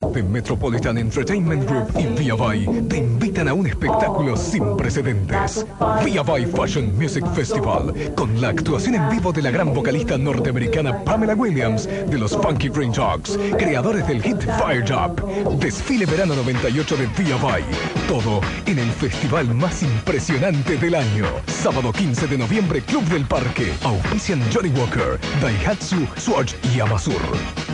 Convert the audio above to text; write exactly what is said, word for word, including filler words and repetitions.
de Metropolitan Entertainment Group y Via Vai te invitan a un espectáculo sin precedentes. Via Vai Fashion Music Festival, con la actuación en vivo de la gran vocalista norteamericana Pamela Williams de los Funky Green Dogs, creadores del hit Fired Up. Desfile verano noventa y ocho de Via Vai. Todo en el festival más impresionante del año. Sábado quince de noviembre, Club del Parque. Auspician Johnny Walker, Daihatsu, Swatch y Amazur.